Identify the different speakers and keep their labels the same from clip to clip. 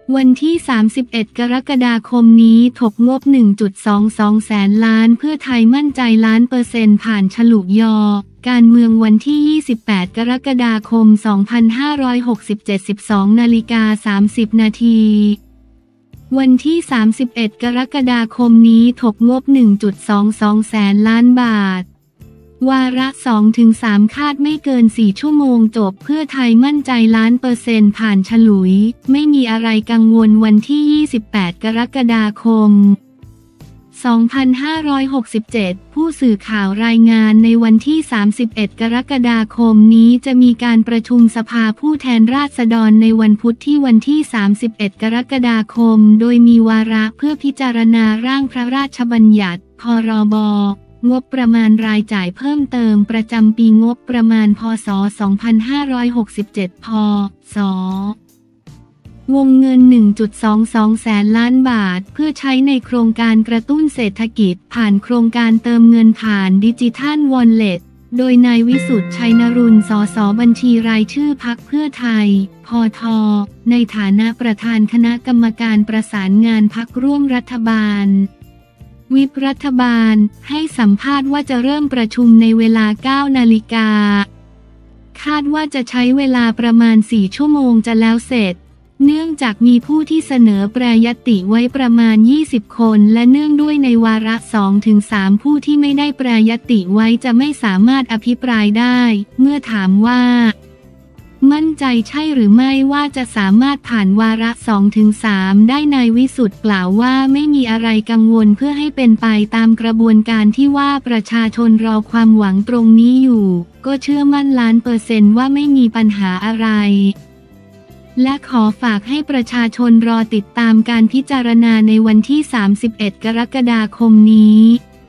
Speaker 1: วันที่ 31 กรกฎาคมนี้ถกงบ 1.22 แสนล้านเพื่อไทยมั่นใจ1,000,000%ผ่านฉลุยอการเมืองวันที่ 28 กรกฎาคม 2567 12:30 นาทีวันที่ 31 กรกฎาคมนี้ถกงบ 1.22 แสนล้านบาทวาระ 2-3 คาดไม่เกิน 4 ชั่วโมงจบเพื่อไทยมั่นใจ1,000,000%ผ่านฉลุยไม่มีอะไรกังวลวันที่ 28 กรกฎาคม 2567 ผู้สื่อข่าวรายงานในวันที่ 31 กรกฎาคมนี้จะมีการประชุมสภาผู้แทนราษฎรในวันพุธที่วันที่ 31 กรกฎาคมโดยมีวาระเพื่อพิจารณาร่างพระราชบัญญัติพรบงบประมาณรายจ่ายเพิ่มเติมประจำปีงบประมาณพ.ศ. 2567 พ.ศ. วงเงิน 1.22 แสนล้านบาทเพื่อใช้ในโครงการกระตุ้นเศรษฐกิจผ่านโครงการเติมเงินผ่านดิจิทัลวอลเล็ตโดยนายวิสุทธิ์ชัยนรุน สส.บัญชีรายชื่อพรรคเพื่อไทย พท.ในฐานะประธานคณะกรรมการประสานงานพรรคร่วมรัฐบาลวิปรัฐบาลให้สัมภาษณ์ว่าจะเริ่มประชุมในเวลา 9 นาฬิกาคาดว่าจะใช้เวลาประมาณ 4 ชั่วโมงจะแล้วเสร็จเนื่องจากมีผู้ที่เสนอแปรยติไว้ประมาณ 20 คนและเนื่องด้วยในวาระ 2-3 ผู้ที่ไม่ได้แปรยติไว้จะไม่สามารถอภิปรายได้เมื่อถามว่ามั่นใจใช่หรือไม่ว่าจะสามารถผ่านวาระ 2-3 ได้นายวิสุทธิ์กล่าวว่าไม่มีอะไรกังวลเพื่อให้เป็นไปตามกระบวนการที่ว่าประชาชนรอความหวังตรงนี้อยู่ก็เชื่อมั่น1,000,000%ว่าไม่มีปัญหาอะไรและขอฝากให้ประชาชนรอติดตามการพิจารณาในวันที่ 31 กรกฎาคมนี้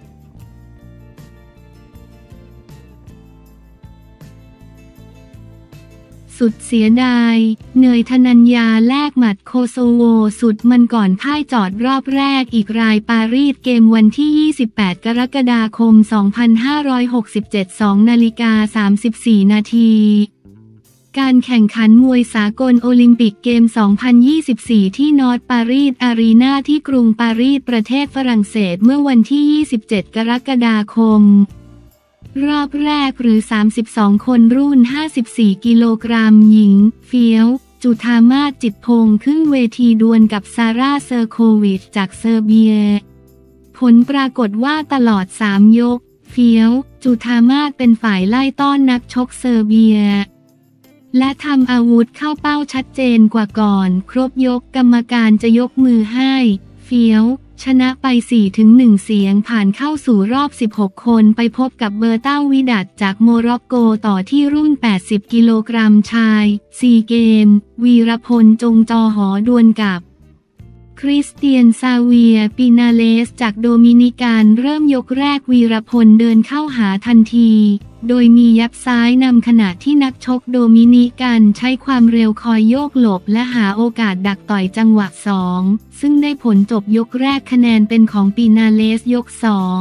Speaker 1: สุดเสียดายเนยธนัญญาแลกหมัดโคโซโวสุดมันก่อนพ่ายจอดรอบแรกอีกรายปารีสเกมวันที่ 28 กรกฎาคม 2567 2:34 นาทีการแข่งขันมวยสากลโอลิมปิกเกม 2024 ที่นอร์ทปารีสอารีนาที่กรุงปารีสประเทศฝรั่งเศสเมื่อวันที่ 27 กรกฎาคมรอบแรกหรือ 32 คนรุ่น 54 กิโลกรัมหญิงเฟี้ยวจุธามาศจิตพงษ์ขึ้นเวทีดวลกับซาร่าเซอร์โควิชจากเซอร์เบียผลปรากฏว่าตลอด 3 ยกเฟี้ยวจุธามาศเป็นฝ่ายไล่ต้อนนักชกเซอร์เบียและทำอาวุธเข้าเป้าชัดเจนกว่าก่อนครบยกกรรมการจะยกมือให้เฟี้ยวชนะไป 4-1 เสียงผ่านเข้าสู่รอบ 16 คนไปพบกับเบอร์เต้าวิดัดจากโมร็อกโกต่อที่รุ่น 80 กิโลกรัมชาย4 เกมวีรพลจงจอหอดวลกับคริสเตียนซาเวียปินาเลสจากโดมินิกันเริ่มยกแรกวีรพลเดินเข้าหาทันทีโดยมียับซ้ายนำขณะที่นักชกโดมินิกันใช้ความเร็วคอยโยกหลบและหาโอกาสดักต่อยจังหวะ 2ซึ่งได้ผลจบยกแรกคะแนนเป็นของปินาเลสยก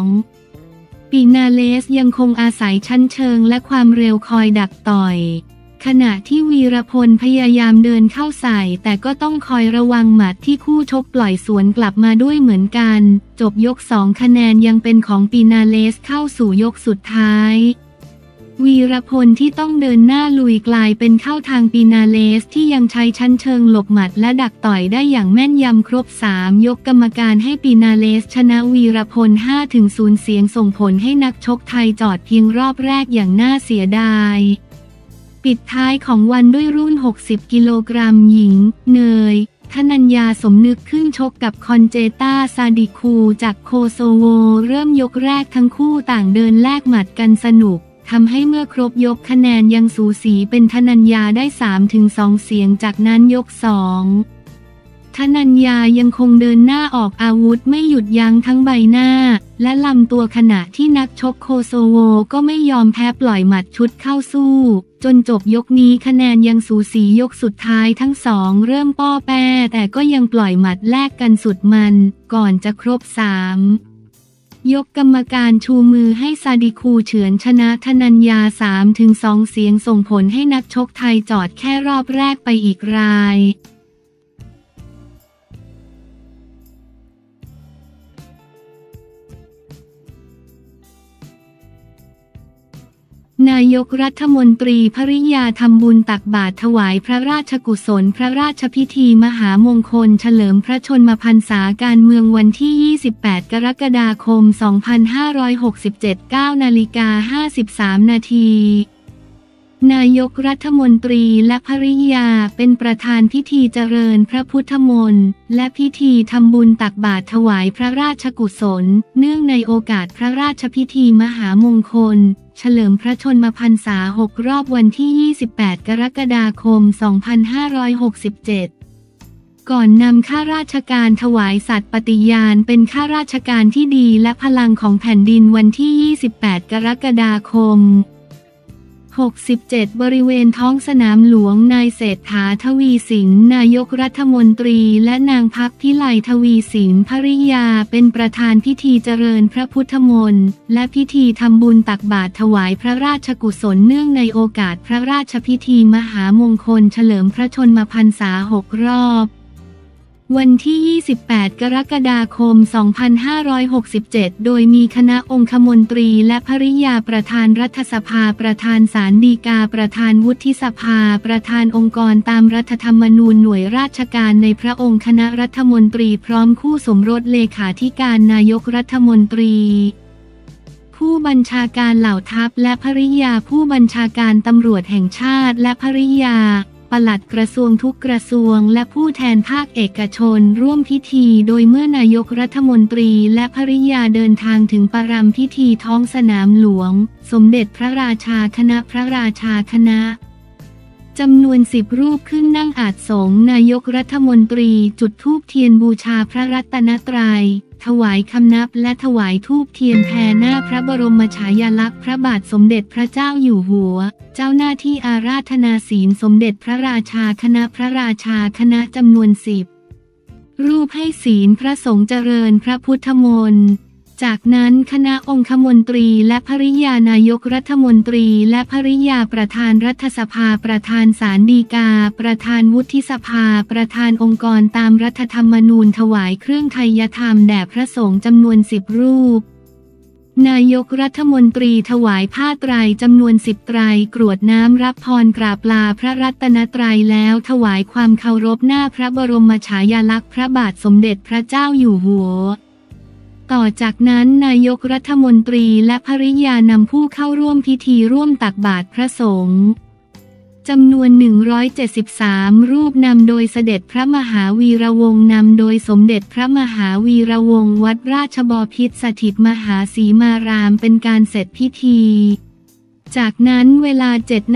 Speaker 1: 2ปินาเลสยังคงอาศัยชั้นเชิงและความเร็วคอยดักต่อยขณะที่วีรพลพยายามเดินเข้าใส่แต่ก็ต้องคอยระวังหมัดที่คู่ชกปล่อยสวนกลับมาด้วยเหมือนกันจบยก 2คะแนนยังเป็นของปินาเลสเข้าสู่ยกสุดท้ายวีรพลที่ต้องเดินหน้าลุยกลายเป็นเข้าทางปินาเลสที่ยังใช้ชั้นเชิงหลบหมัดและดักต่อยได้อย่างแม่นยำครบ 3 ยกกรรมการให้ปินาเลสชนะวีรพล 5-0 เสียงส่งผลให้นักชกไทยจอดเพียงรอบแรกอย่างน่าเสียดายปิดท้ายของวันด้วยรุ่น 60 กิโลกรัมหญิงเนยธนัญญาสมนึกขึ้นชกกับคอนเจต้าซาดิคูจากโคโซโวเริ่มยกแรกทั้งคู่ต่างเดินแลกหมัดกันสนุกทำให้เมื่อครบยกคะแนนยังสูสีเป็นธนัญญาได้ 3-2 เสียงจากนั้นยก 2ธนัญญายังคงเดินหน้าออกอาวุธไม่หยุดยั้งทั้งใบหน้าและลำตัวขณะที่นักชกโคโซโวก็ไม่ยอมแพ้ปล่อยหมัดชุดเข้าสู้จนจบยกนี้คะแนนยังสูสียกสุดท้ายทั้งสองเริ่มป้อแป้แต่ก็ยังปล่อยหมัดแลกกันสุดมันก่อนจะครบ 3 ยกกรรมการชูมือให้ซาดิคูเฉือนชนะธนัญญา 3-2 เสียงส่งผลให้นักชกไทยจอดแค่รอบแรกไปอีกรายนายกรัฐมนตรีภริยาทำบุญตักบาตรถวายพระราชกุศลพระราชพิธีมหามงคลเฉลิมพระชนมพรรษาการเมืองวันที่ 28 กรกฎาคม 2567 9:53 นาทีนายกรัฐมนตรีและภริยาเป็นประธานพิธีเจริญพระพุทธมนต์และพิธีทำบุญตักบาตรถวายพระราชกุศลเนื่องในโอกาสพระราชพิธีมหามงคลเฉลิมพระชนมพรรษา6 รอบวันที่ 28 กรกฎาคม 2567 ก่อนนำข้าราชการถวายสัตย์ปฏิญาณเป็นข้าราชการที่ดีและพลังของแผ่นดินวันที่ 28 กรกฎาคม67 บริเวณท้องสนามหลวงนายเศรษฐาทวีสินนายกรัฐมนตรีและนางพักพิไลทวีสินภริยาเป็นประธานพิธีเจริญพระพุทธมนต์และพิธีทำบุญตักบาตรถวายพระราชกุศลเนื่องในโอกาสพระราชพิธีมหามงคลเฉลิมพระชนมพรรษา6 รอบวันที่ 28 กรกฎาคม 2567 โดยมีคณะองคมนตรีและภริยาประธานรัฐสภาประธานศาลฎีกาประธานวุฒิสภาประธานองค์กรตามรัฐธรรมนูญหน่วยราชการในพระองค์คณะรัฐมนตรีพร้อมคู่สมรสเลขาธิการนายกรัฐมนตรีผู้บัญชาการเหล่าทัพและภริยาผู้บัญชาการตำรวจแห่งชาติและภริยาปลัดกระทรวงทุกกระทรวงและผู้แทนภาคเอกชนร่วมพิธีโดยเมื่อนายกรัฐมนตรีและภริยาเดินทางถึงประรำพิธีท้องสนามหลวงสมเด็จพระราชาคณะพระราชาคณะจำนวน10 รูปขึ้นนั่งอาสงฆ์นายกรัฐมนตรีจุดธูปเทียนบูชาพระรัตนตรัยถวายคำนับและถวายธูปเทียนแผ่หน้าพระบรมฉายาลักษณ์พระบาทสมเด็จพระเจ้าอยู่หัวเจ้าหน้าที่อาราธนาศีลสมเด็จพระราชาคณะพระราชาคณะจำนวน10 รูปให้ศีลพระสงฆ์เจริญพระพุทธมนต์จากนั้นคณะองคมนตรีและภริยานายกรัฐมนตรีและภริยาประธานรัฐสภาประธานศาลฎีกาประธานวุฒิสภาประธานองค์กรตามรัฐธรรมนูญถวายเครื่องไทยธรรมแด่พระสงฆ์จำนวน10 รูปนายกรัฐมนตรีถวายผ้าไตรจำนวน10 ไตรกรวดน้ำรับพรกราบลาพระรัตนตรัยแล้วถวายความเคารพหน้าพระบรมฉายาลักษณ์พระบาทสมเด็จพระเจ้าอยู่หัวต่อจากนั้นนายกรัฐมนตรีและภริยานำผู้เข้าร่วมพิธีร่วมตักบาตรพระสงฆ์จำนวน173 รูปนำโดยเสด็จพระมหาวีระวงศ์นำโดยสมเด็จพระมหาวีระวงศ์วัดราชบพิตรสถิตมหาสีมารามเป็นการเสร็จพิธีจากนั้นเวลา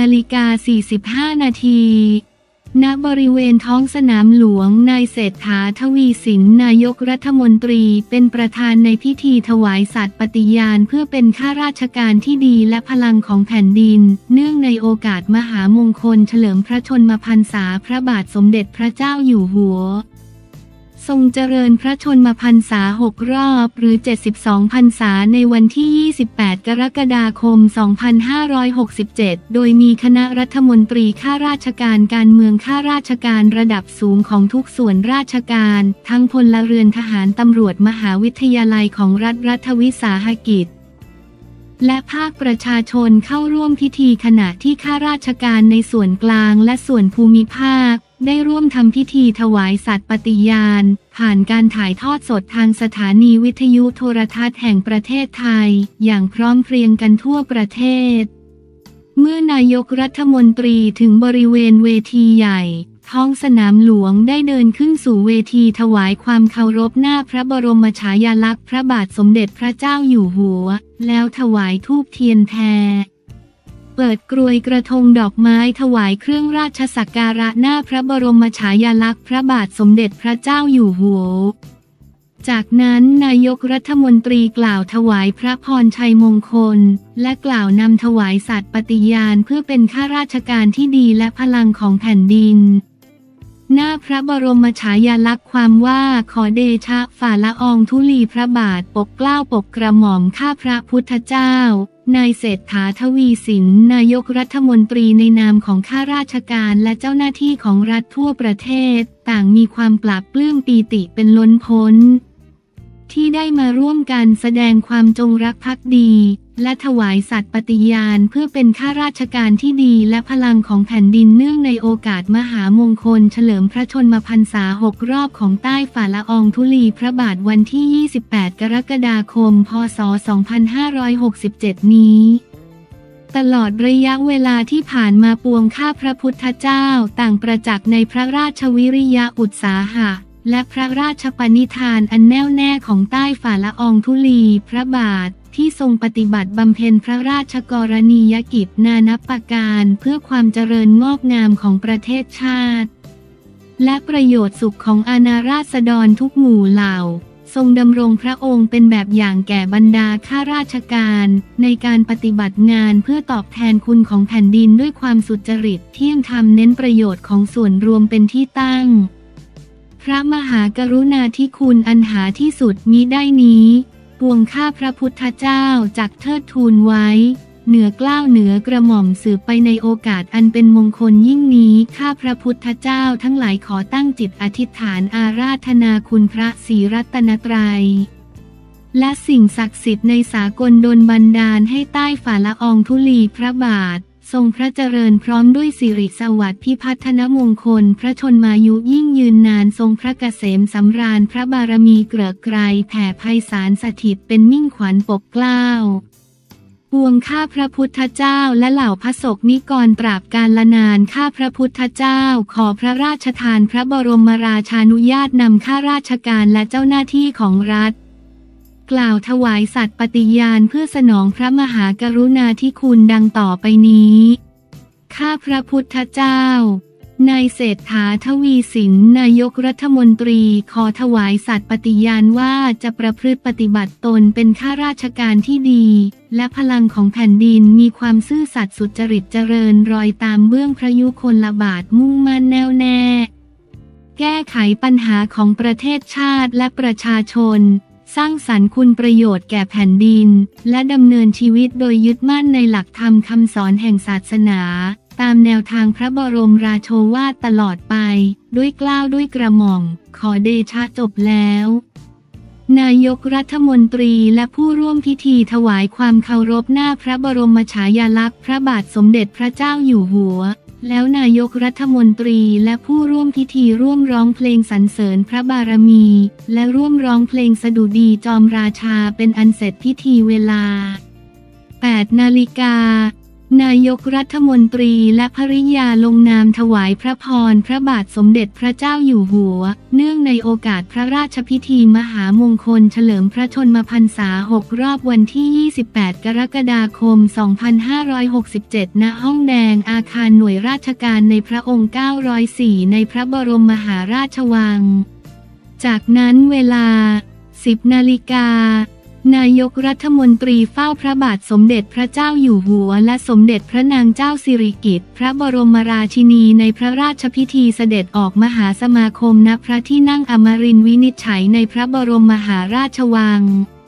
Speaker 1: 7:45 นาทีณบริเวณท้องสนามหลวงนายเศรษฐาทวีสินนายกรัฐมนตรีเป็นประธานในพิธีถวายสัตย์ปฏิญาณเพื่อเป็นข้าราชการที่ดีและพลังของแผ่นดินเนื่องในโอกาสมหามงคลเฉลิมพระชนมพรรษาพระบาทสมเด็จพระเจ้าอยู่หัวทรงเจริญพระชนมพรรษา6 รอบหรือ72 พรรษาในวันที่ 28 กรกฎาคม 2567 โดยมีคณะรัฐมนตรีข้าราชการการเมืองข้าราชการระดับสูงของทุกส่วนราชการทั้งพลเรือนทหารตำรวจมหาวิทยาลัยของรัฐวิสาหกิจและภาคประชาชนเข้าร่วมพิธีขณะที่ข้าราชการในส่วนกลางและส่วนภูมิภาคได้ร่วมทำพิธีถวายสัตย์ปฏิญาณผ่านการถ่ายทอดสดทางสถานีวิทยุโทรทัศน์แห่งประเทศไทยอย่างพร้อมเพรียงกันทั่วประเทศเมื่อนายกรัฐมนตรีถึงบริเวณเวทีใหญ่ท้องสนามหลวงได้เดินขึ้นสู่เวทีถวายความเคารพหน้าพระบรมฉายาลักษณ์พระบาทสมเด็จพระเจ้าอยู่หัวแล้วถวายธูปเทียนแพเปิดกรวยกระทงดอกไม้ถวายเครื่องราชสักการะหน้าพระบรมฉายาลักษณ์พระบาทสมเด็จพระเจ้าอยู่หัวจากนั้นนายกรัฐมนตรีกล่าวถวายพระพรชัยมงคลและกล่าวนำถวายสัตย์ปฏิญาณเพื่อเป็นข้าราชการที่ดีและพลังของแผ่นดินหน้าพระบรมฉายาลักษณ์ความว่าขอเดชะฝ่าละอองธุลีพระบาทปกเกล้าปกกระหม่อมข้าพระพุทธเจ้านายเศรษฐาทวีสินนายกรัฐมนตรีในนามของข้าราชการและเจ้าหน้าที่ของรัฐทั่วประเทศต่างมีความปลาบปลื้มปีติเป็นล้นพ้นที่ได้มาร่วมกันแสดงความจงรักภักดีและถวายสัตย์ปฏิญาณเพื่อเป็นข้าราชการที่ดีและพลังของแผ่นดินเนื่องในโอกาสมหามงคลเฉลิมพระชนมพรรษา6 รอบของใต้ฝ่าละอองธุลีพระบาทวันที่ 28 กรกฎาคม พ.ศ. 2567 นี้ตลอดระยะเวลาที่ผ่านมาปวงข้าพระพุทธเจ้าต่างประจักษ์ในพระราชวิริยะอุตสาหะและพระราชปณิธานอันแน่วแน่ของใต้ฝ่าละอองธุลีพระบาทที่ทรงปฏิบัติบำเพ็ญพระราชกรณียกิจนานับประการเพื่อความเจริญงอกงามของประเทศชาติและประโยชน์สุขของอาณาราษฎรทุกหมู่เหล่าทรงดำรงพระองค์เป็นแบบอย่างแก่บรรดาข้าราชการในการปฏิบัติงานเพื่อตอบแทนคุณของแผ่นดินด้วยความสุจริตเที่ยงธรรมเน้นประโยชน์ของส่วนรวมเป็นที่ตั้งพระมหากรุณาธิคุณอันหาที่สุดมิได้นี้ปวงข้าพระพุทธเจ้าจักเทิดทูนไว้เหนือเกล้าเหนือกระหม่อมสืบไปในโอกาสอันเป็นมงคลยิ่งนี้ข้าพระพุทธเจ้าทั้งหลายขอตั้งจิตอธิษฐานอาราธนาคุณพระศรีรัตนตรัยและสิ่งศักดิ์สิทธิ์ในสากลดลบันดาลให้ใต้ฝ่าละอองธุลีพระบาททรงพระเจริญพร้อมด้วยสิริสวัสดิ์พิพัฒนมงคลพระชนมายุยิ่งยืนนานทรงพระเกษมสำราญพระบารมีเกริกไกรแผ่ไพศาลสถิตเป็นมิ่งขวัญปกเกล้าปวงข้าพระพุทธเจ้าและเหล่าพระสงฆ์นิกรตราบกาลนานข้าพระพุทธเจ้าขอพระราชทานพระบรมราชานุญาตนำข้าราชการและเจ้าหน้าที่ของรัฐกล่าวถวายสัตย์ปฏิญาณเพื่อสนองพระมหากรุณาธิคุณดังต่อไปนี้ข้าพระพุทธเจ้านายเศรษฐา ทวีสินนายกรัฐมนตรีขอถวายสัตย์ปฏิญาณว่าจะประพฤติปฏิบัติตนเป็นข้าราชการที่ดีและพลังของแผ่นดินมีความซื่อสัตย์สุจริตเจริญรอยตามเบื้องพระยุคลบาทมุ่งมั่นแน่วแน่แก้ไขปัญหาของประเทศชาติและประชาชนสร้างสรรค์คุณประโยชน์แก่แผ่นดินและดำเนินชีวิตโดยยึดมั่นในหลักธรรมคำสอนแห่งศาสนาตามแนวทางพระบรมราโชวาทตลอดไปด้วยเกล้าด้วยกระหม่อมขอเดชะจบแล้วนายกรัฐมนตรีและผู้ร่วมพิธีถวายความเคารพหน้าพระบรมฉายาลักษณ์พระบาทสมเด็จพระเจ้าอยู่หัวแล้วนายกรัฐมนตรีและผู้ร่วมพิธีร่วมร้องเพลงสรรเสริญพระบารมีและร่วมร้องเพลงสดุดีจอมราชาเป็นอันเสร็จพิธีเวลา 8 นาฬิกานายกรัฐมนตรีและภริยาลงนามถวายพระพรพระบาทสมเด็จพระเจ้าอยู่หัวเนื่องในโอกาสพระราชพิธีมหามงคลเฉลิมพระชนมพรรษา6 รอบวันที่ 28 กรกฎาคม 2567 ณ ห้องแดงอาคารหน่วยราชการในพระองค์ 904 ในพระบรมมหาราชวังจากนั้นเวลา 10 นาฬิกานายกรัฐมนตรีเฝ้าพระบาทสมเด็จพระเจ้าอยู่หัวและสมเด็จพระนางเจ้าสิริกิติ์พระบรมราชินีในพระราชพิธีเสด็จออกมหาสมาคมณพระที่นั่งอมรินทร์วินิจฉัยในพระบรมมหาราชวัง